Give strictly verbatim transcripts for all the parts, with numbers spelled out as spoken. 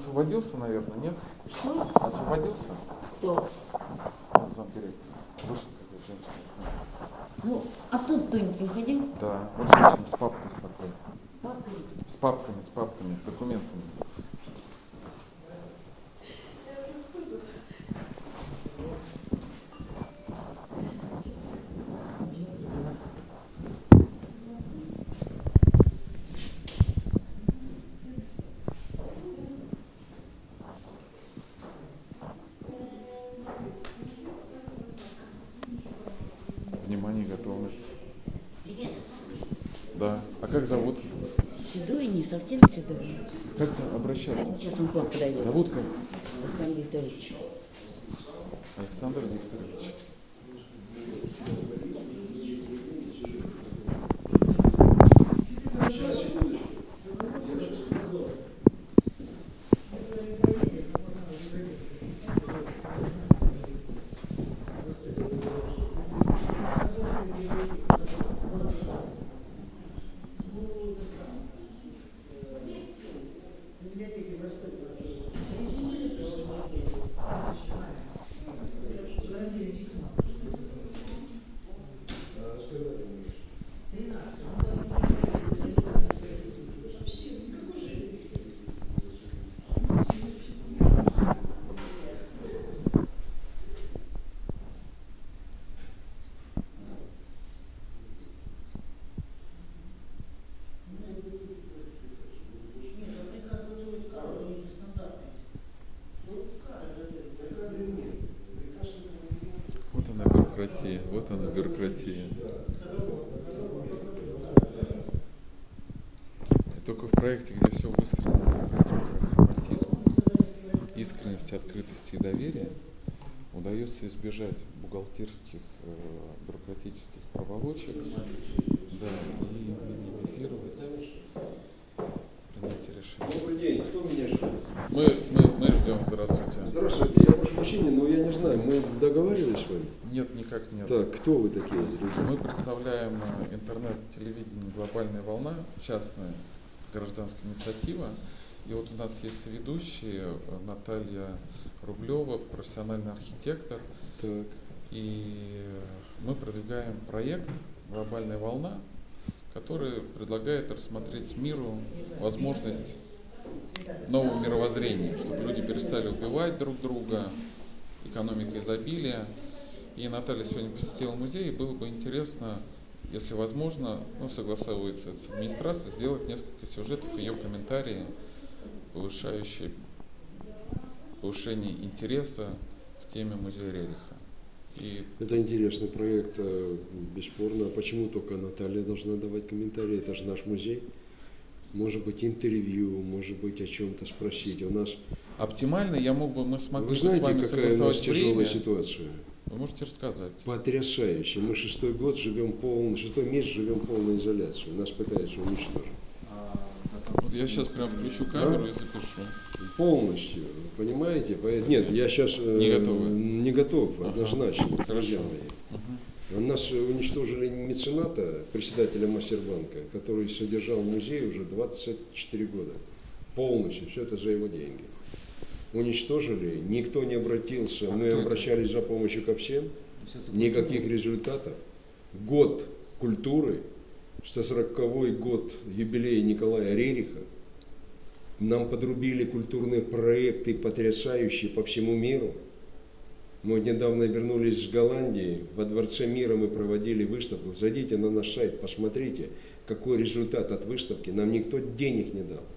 освободился, наверное, нет? Что? Освободился? Кто? Замдиректора. Вышла какая-то женщина. Ну, а тут кто-нибудь не ходил? Да, вот женщина с папкой с такой. Папой? С папками, с папками, документами. Внимание, готовность. Привет. Да. А как зовут? Седой, не совсем седой. Как за- обращаться? Сейчас он к вам подойдет. Зовут как? Александр Викторович. Александр Викторович. Вот она бюрократия, вот она бюрократия. И только в проекте, где все выстроено на принципах охроматизма, искренности, открытости и доверия, удается избежать бухгалтерских, э, бюрократических проволочек, да, и минимизировать принятие решений. Добрый день, кто меня ждет? Мы, мы, мы ждем, здравствуйте. Здравствуйте, я прошу прощения, но я не знаю, мы договаривались с вами? Нет, никак нет. Так, кто вы такие? Люди? Мы представляем э, интернет-телевидение «Глобальная волна», частная гражданская инициатива. И вот у нас есть соведущие, э, Наталья Рублева, профессиональный архитектор. Так. И мы продвигаем проект «Глобальная волна», который предлагает рассмотреть миру возможность нового мировоззрения, чтобы люди перестали убивать друг друга, экономика изобилия. И Наталья сегодня посетила музей, и было бы интересно, если возможно, ну, согласовывается с администрацией, сделать несколько сюжетов, ее комментарии, повышающие повышение интереса к теме музея Рериха. И Это интересный проект, э, бесспорно. А почему только Наталья должна давать комментарии? Это же наш музей. Может быть, интервью, может быть, о чем-то спросить. У нас... оптимально я мог бы, мы смогли Вы бы с знаете, вами какая у нас согласовать тяжелая время. ситуация? Вы можете рассказать? Потрясающе. Мы шестой год живем полный, шестой месяц живем полной изоляции. Нас пытаются уничтожить. Вот я сейчас прям включу камеру и запишу. Полностью, понимаете? Нет, я сейчас Не готовы? не готов, Ага. однозначно. Хорошо. друзья мои. У нас уничтожили мецената, председателя Мастербанка, который содержал музей уже двадцать четыре года. Полностью, все это за его деньги. Уничтожили, никто не обратился, А мы кто обращались за помощью ко всем, никаких результатов. Год культуры, сто сороковой год юбилея Николая Рериха, нам подрубили культурные проекты потрясающие по всему миру. Мы недавно вернулись с Голландии, во Дворце мира мы проводили выставку. Зайдите на наш сайт, посмотрите, какой результат от выставки. Нам никто денег не дал.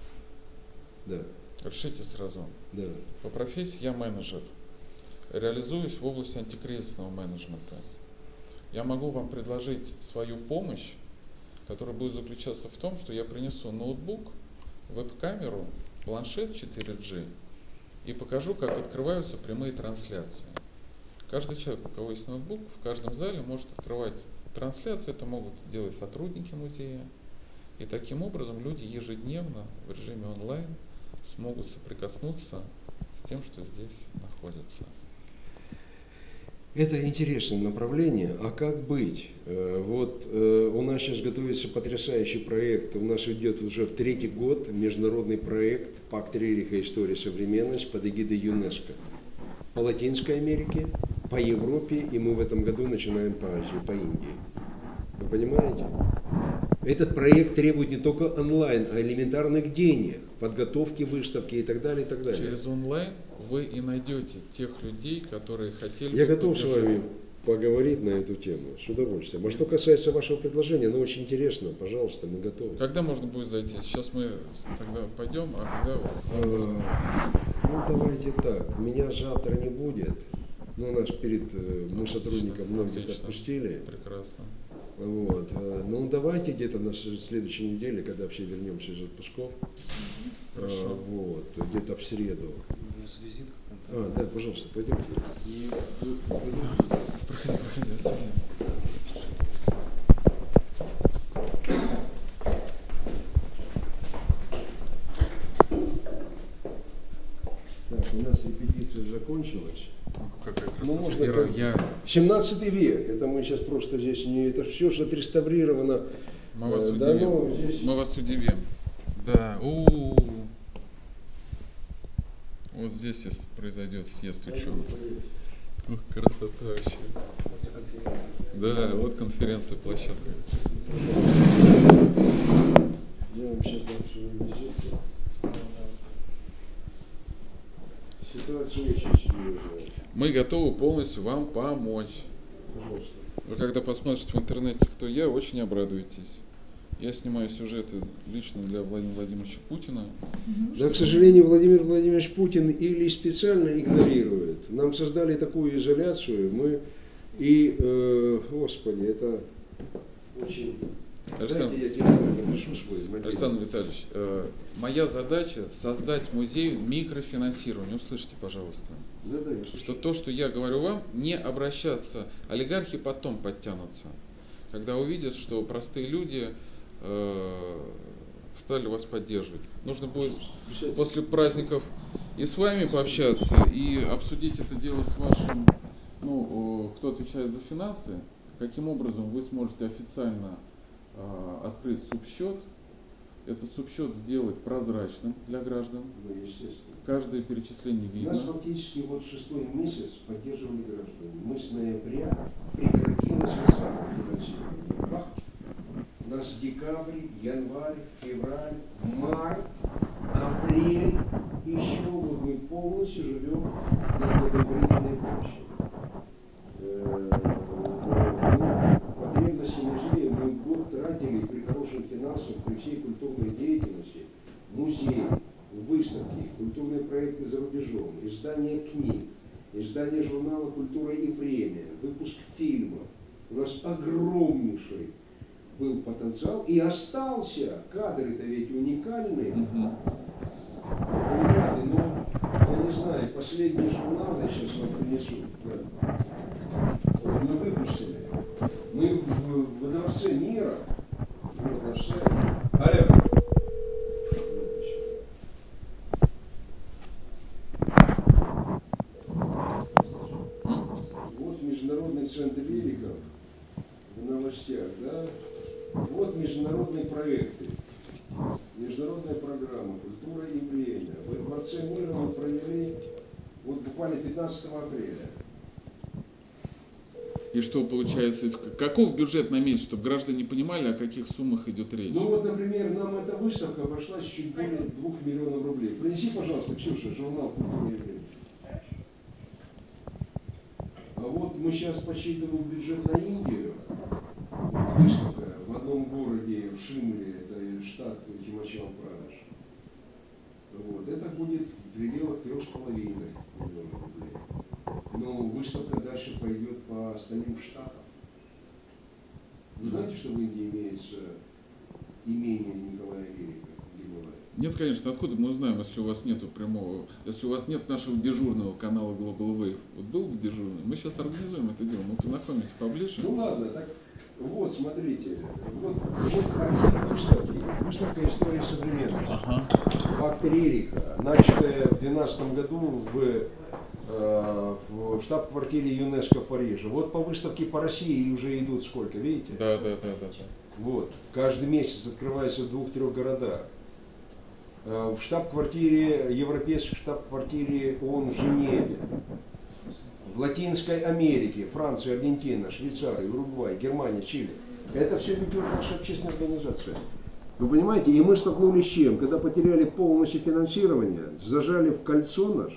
Да, Решите сразу. да. По профессии я менеджер. Реализуюсь в области антикризисного менеджмента. Я могу вам предложить свою помощь, которая будет заключаться в том, что я принесу ноутбук, веб-камеру, планшет четыре джи и покажу, как открываются прямые трансляции. Каждый человек, у кого есть ноутбук, в каждом зале может открывать трансляции. Это могут делать сотрудники музея. И таким образом люди ежедневно в режиме онлайн смогут соприкоснуться с тем, что здесь находится. Это интересное направление. А как быть? Э, Вот э, у нас сейчас готовится потрясающий проект. У нас идет уже в третий год международный проект «Пакт Рериха. История современность» под эгидой ЮНЕСКО. По Латинской Америке, по Европе, и мы в этом году начинаем по Азии, по Индии. Вы понимаете? Этот проект требует не только онлайн, а элементарных денег, подготовки выставки и так далее, и так далее. Через онлайн вы и найдете тех людей, которые хотели Я бы готов с поддержать. вами поговорить на эту тему, с удовольствием. А что касается вашего предложения, оно очень интересно, пожалуйста, мы готовы. Когда можно будет зайти? Сейчас мы тогда пойдем, а когда вам можно? Ну, давайте так, меня завтра не будет, но нас перед, э, мы сотрудников многих Отлично. отпустили. Прекрасно. Вот. э, Ну, давайте где-то на с- следующей неделе, когда все вернемся из отпусков, Хорошо. э, вот, где-то в среду. У нас визитка. А, да, пожалуйста, пойдемте. И Проходи, проходи, оставляем. Так, у нас репетиция закончилась. Ох, какая Ну, красота. можно Вера, как- я... семнадцатый век, это мы сейчас просто здесь не, это все же отреставрировано. Мы вас Э, да, удивим. ну, здесь- Мы вас удивим. Да. У-у-у. Вот здесь если произойдет съезд ученых. Ух, красота вообще. Да, вот конференция, площадка. Я вам сейчас дам свою визитку. Ситуация очень серьезная. Мы готовы полностью вам помочь. Пожалуйста. Вы когда посмотрите в интернете, кто я, очень обрадуетесь. Я снимаю сюжеты лично для Владимира Владимировича Путина. Да, к сожалению, Владимир Владимирович Путин или специально игнорирует. Нам создали такую изоляцию, мы и, э, господи, это очень... Александр, Дайте я телефон напишу свой. мобильный. Александр Витальевич, э, моя задача создать музей микрофинансирования. Услышьте, пожалуйста. Да, да, я слышу. Что то, что я говорю вам, не обращаться. Олигархи потом подтянутся, когда увидят, что простые люди э, стали вас поддерживать. Нужно будет после праздников и с вами пообщаться, и обсудить это дело с вашим, ну, э, кто отвечает за финансы, каким образом вы сможете официально э, открыть субсчет, этот субсчет сделать прозрачным для граждан. Ну, естественно. Каждое перечисление видно. Нас фактически вот шестой месяц поддерживали граждане. Мы с ноября прекратилось самофинансирование. Бах! У нас декабрь, январь, февраль, март, апрель. Еще вот мы полностью живем на благотворительной почве. Э, ну, потребности музея мы в год тратили при хорошем финансовом, при всей культурной деятельности, музей, выставки, культурные проекты за рубежом, издание книг, издание журнала «Культура и время», выпуск фильмов. У нас огромнейший был потенциал и остался. Кадры-то ведь уникальные. Понимаете, но я не знаю, последний журнал я сейчас вам принесу. Мы выпустили. Мы в, в Дворце мира. Вот наш сайт. Алло. Вот Международный центр Рерихов в новостях, да? Вот международные проекты, международная программа «Культура и время». В Дворце мира мы провели вот буквально пятнадцатого апреля. И что получается, каков бюджет на месяц, чтобы граждане понимали, о каких суммах идет речь? Ну вот, например, нам эта выставка обошлась чуть более двух миллионов рублей. Принеси, пожалуйста, Ксюша, журнал «Культура и время». А вот мы сейчас подсчитываем бюджет на Индию. Вот выставка в одном городе, в Шимле, это штат Химачал-Прадеш. Вот, это будет в пределах трех с половиной миллионов рублей. Но выставка дальше пойдет по остальным штатам. Вы знаете, что в Индии имеется имение Николая Рериха, где бывает? Нет, конечно, откуда мы узнаем, если у вас нету прямого, если у вас нет нашего дежурного канала Global Wave. Вот был бы дежурный, мы сейчас организуем это дело, мы познакомимся поближе. Ну ладно, так вот, смотрите, вот, вот архив выставки, выставка «История современности». Ага. Пакт Рериха, начатая в две тысячи двенадцатом году в э, в штаб-квартире ЮНЕСКО в Париже. Вот по выставке по России уже идут сколько, видите? Да, да, да, да. Вот. Каждый месяц открывается в двух-трех городах. Э, в штаб-квартире, европейской штаб-квартире ООН в Женеве. В Латинской Америке, Франция, Аргентина, Швейцария, Уругвай, Германия, Чили. Это все ведет наша общественная организация. Вы понимаете, и мы столкнулись с чем? Когда потеряли полностью финансирование, зажали в кольцо наш,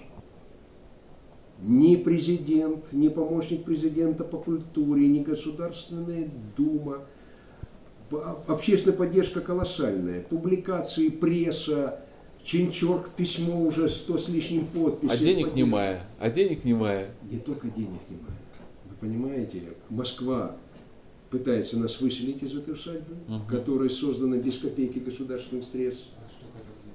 ни президент, ни помощник президента по культуре, ни Государственная Дума. Общественная поддержка колоссальная. Публикации, пресса, Чинчорк, письмо уже сто с лишним подписей. А денег немая, а денег немая. Не только денег немая. Вы понимаете, Москва пытается нас выселить из этой усадьбы, угу. которая создана без копейки государственных средств. А что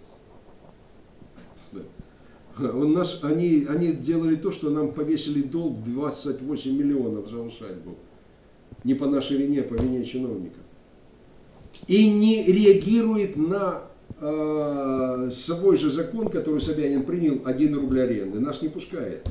хотят здесь? Да. У нас, они, они делали то, что нам повесили долг двадцать восемь миллионов за усадьбу. Не по нашей вине, а по вине чиновников. И не реагирует на э, свой же закон, который Собянин принял, один рубль аренды. Нас не пускает.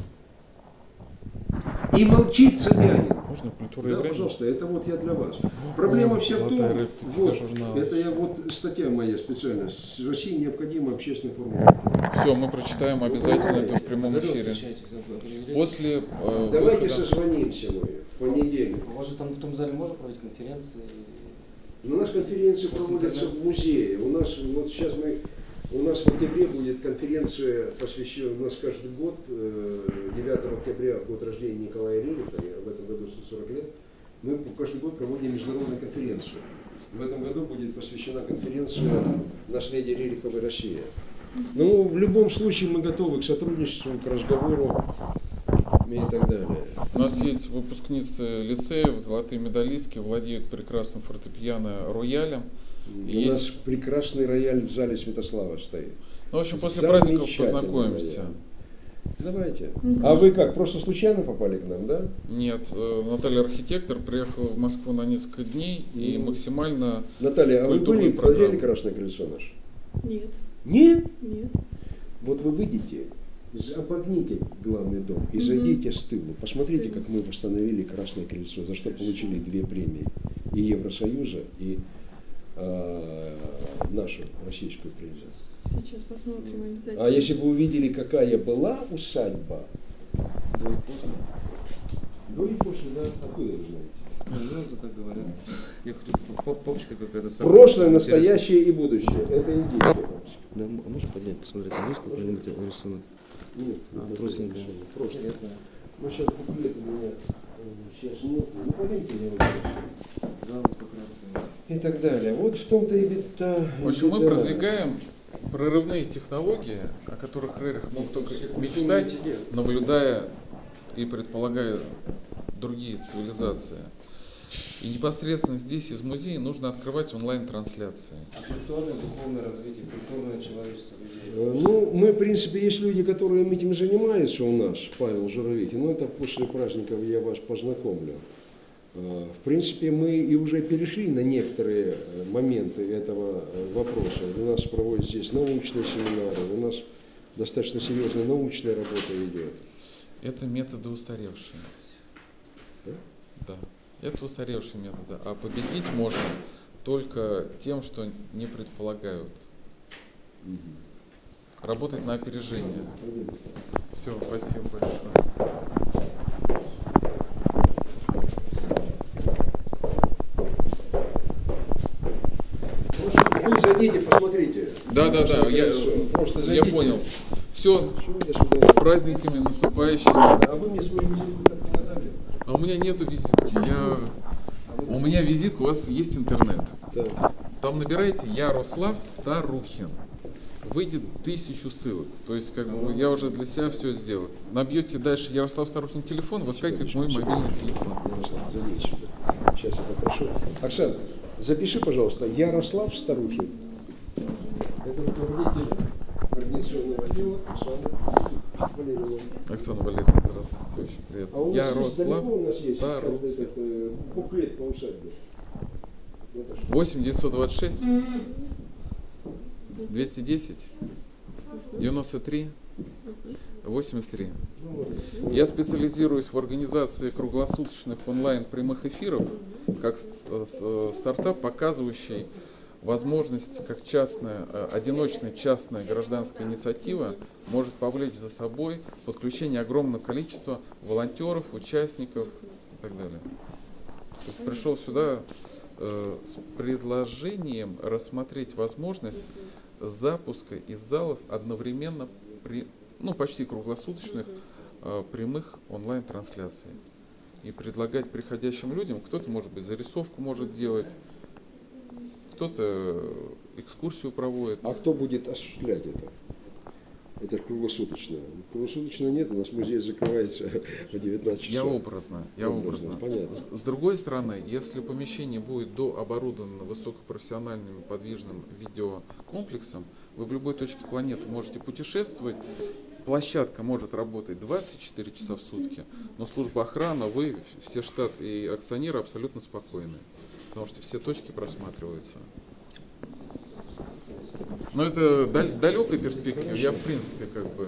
И молчит Собянин. Можно культура и Да, время? пожалуйста, это вот я для вас. Проблема О, вся в том, рыбка, вот, журнал. это я вот статья моя специальная. России необходимо общественный форум. Все, мы прочитаем обязательно это в прямом эфире. После э, Давайте выхода... созвонимся мы в понедельник. У вас же там в том зале можно проводить конференции? У нас конференции После проводятся интернета. в музее. У нас вот сейчас мы, у нас в октябре будет конференция, посвященная, у нас каждый год, девятого октября, год рождения Николая Рериха, в этом году сто сорок лет, мы каждый год проводим международную конференцию. В этом году будет посвящена конференция «Наследие Рериховой России». Ну, в любом случае мы готовы к сотрудничеству, к разговору и так далее. У нас есть выпускницы лицеев, золотые медалистки, владеют прекрасным фортепиано роялем. У Есть... нас прекрасный рояль в зале Святослава стоит. Ну, в общем, после праздников Замечательный познакомимся. рояль. Давайте. А вы как, просто случайно попали к нам, да? Нет, э, Наталья архитектор приехала в Москву на несколько дней и Ну. максимально... Наталья, а вы Культурную были, смотрели программу. «Красное крыльцо» наше? Нет, Нет? нет. Вот вы выйдете, обогните главный дом и зайдите с тылу. Посмотрите, как мы восстановили «Красное крыльцо», за что получили две премии. И Евросоюза, и э, нашу российскую премию. Сейчас посмотрим обязательно. А если бы вы увидели, какая была усадьба, До и после. до и после, да, откуда вы знаете? Ну, это так говорят. Я хочу, папочка какая-то... Прошлое, настоящее и будущее. Это индийская папочка. Да, а можно поднять, посмотреть на диску, какой-нибудь рисунок? Нет, А, это простенько. решение. Просто. Я знаю. Ну, сейчас буклет у меня э, сейчас нет. Ну, пойдемте, я вам Да, вот как раз. и так далее. Вот в том-то и беда. В общем, мы беда. продвигаем прорывные технологии, о которых Рерих мог только мечтать, наблюдая и предполагая другие цивилизации. И непосредственно здесь из музея нужно открывать онлайн-трансляции. А культурное, духовное развитие, культурное человечество людей? Э, Ну, мы, в принципе, есть люди, которые этим занимаются у нас, Павел Журавихин, но это после праздников я вас познакомлю. Э, В принципе, мы и уже перешли на некоторые э, моменты этого э, вопроса. У нас проводят здесь научные семинары, у нас достаточно серьезная научная работа идет. Это методы устаревшие. Да? Да. Это устаревшие методы. А победить можно только тем, что не предполагают. Работать на опережение. Все, спасибо большое. Вы зайдите, посмотрите. Да, да, да, я, Просто я зайдите. понял. Все, Всё, я сюда. с праздниками наступающими. А вы мне свою визитку так не надали? А у меня нету визитки. Я... У меня визитка, у вас есть интернет. Да. Там набираете Ярослав Старухин. Выйдет тысячу ссылок. То есть, как бы, я уже для себя все сделал. Набьете дальше Ярослав Старухин телефон, выскакивает мой мобильный телефон. Ярослав, зайди сюда. Сейчас я попрошу. Оксана, запиши, пожалуйста, Ярослав Старухин. Это руководитель координационного отдела Оксана Валерьевна. Оксана Валерьевна, здравствуйте, очень приятно. А у нас есть, Ярослав далеко у нас есть Старухин. этот, э, буклет по усадьбе. Наташа. восемь девятьсот двадцать шесть двести десять девяносто три восемьдесят три. Ну, Я специализируюсь в организации круглосуточных онлайн прямых эфиров, как с- с- стартап, показывающий возможность, как частная, э, одиночная частная гражданская инициатива может повлечь за собой подключение огромного количества волонтеров, участников и так далее. То есть пришел сюда э, с предложением рассмотреть возможность запуска из залов одновременно при, ну, почти круглосуточных э, прямых онлайн-трансляций. И предлагать приходящим людям, кто-то, может быть, зарисовку может делать, кто-то экскурсию проводит. А кто будет осуществлять это? Это же круглосуточно. Круглосуточно нет, у нас музей закрывается в девятнадцать Я часов. образно, я образно. Понятно. С, с другой стороны, если помещение будет дооборудовано высокопрофессиональным подвижным видеокомплексом, вы в любой точке планеты можете путешествовать. Площадка может работать двадцать четыре часа в сутки, но служба охраны, вы, все штат и акционеры абсолютно спокойны, потому что все точки просматриваются. Но это даль- далекая перспектива. Я в принципе как бы.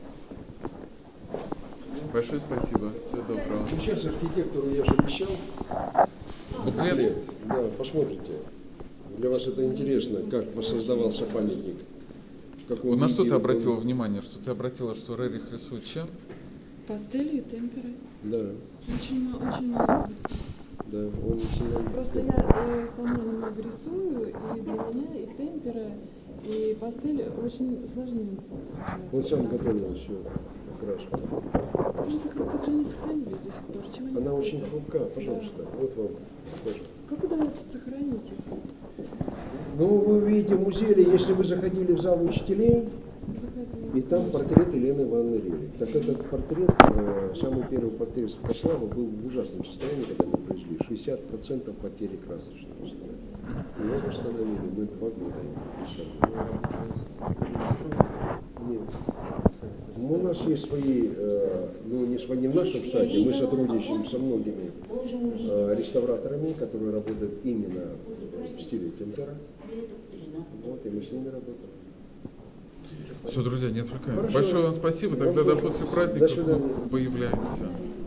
Большое спасибо. Всего доброго. Сейчас архитектору я же обещал. Буклет. Буклет. Да, посмотрите. Для вас это интересно, как воссоздавался памятник. В каком Вот на что виде ты он был. обратила внимание? Что ты обратила, что Рерих рисует чем? Пастелью и темперой. Да, Очень, ма- очень много пастелей. да, он сильно... Просто я э, сама немного рисую, и для меня и темпера, и пастель очень сложны. Он сам готовил все, окраску. Как же, сохра- как же они сохранили до сих пор? Чего они Она сохранили? очень хрупка, пожалуйста. Вот вам тоже. Как удается сохранить их? Ну, вы увидите в музее, если вы заходили в зал учителей, Заходила. и там портрет Елены Ивановны Рерих. Так этот портрет, э, самый первый портрет Святослава, был в ужасном состоянии, когда мы пришли. шестьдесят процентов потери красочного состояния. Его восстановили, мы два года его представили. Нет. Ну, у нас есть свои, э, ну не свои не в нашем штате, мы сотрудничаем со многими э, реставраторами, которые работают именно в стиле темпера. Вот, и мы с ними работаем. Все, друзья, не отвлекаем. Хорошо. Большое вам спасибо. Тогда до после праздников До свидания. мы появляемся.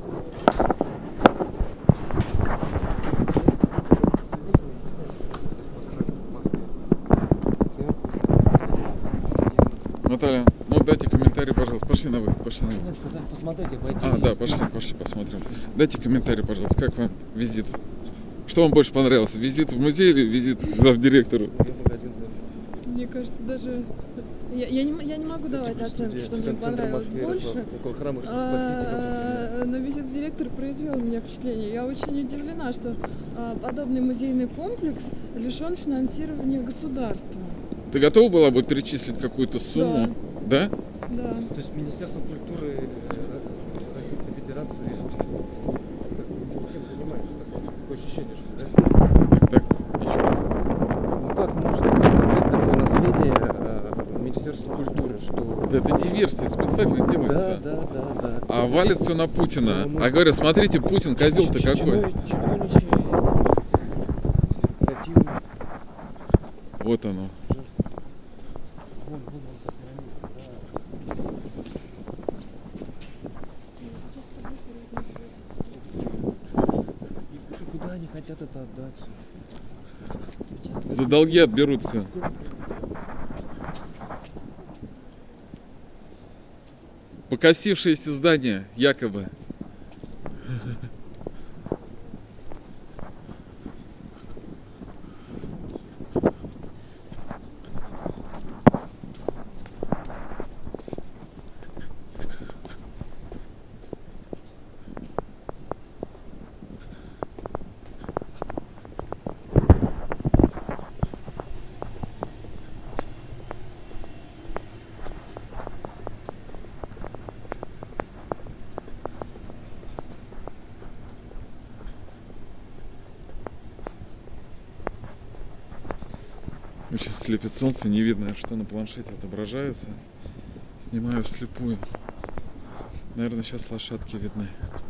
Здесь построили в Москве церковь, Наталья, ну дайте комментарий, пожалуйста. Пошли на выход, пошли на выход. Нет, сказать, посмотрите, войти. А, да, пошли, пошли, посмотрим. Дайте комментарий, пожалуйста, как вам визит? Что вам больше понравилось? Визит в музей или визит к завдиректору? Магазин Мне кажется, даже... Я, я, не, я не могу давать оценку, что мне центр понравилось Москвы, больше. около храма Христа Спасителя. А, Но визит директора произвел у меня впечатление. Я очень удивлена, что а, подобный музейный комплекс лишен финансирования государства. Ты готова была бы перечислить какую-то сумму? Да? Да. То есть Министерство культуры э, Российской Федерации чем занимается? Такое ощущение, что да? Так, еще раз. Ну как можно посмотреть такое наследие э, Министерства культуры, что... Да это диверсия, это специально Да, делается. да, да, да. А валит все на Путина. А говорят, смотрите, Путин, козел-то какой. Чудовищный патриотизм. Вот оно. Вон, вон, вон, та пирамида, да. И куда они хотят это отдать? За долги отберутся. Покосившиеся здания, якобы. Сейчас слепит солнце, не видно, что на планшете отображается. Снимаю вслепую. Наверное, сейчас лошадки видны.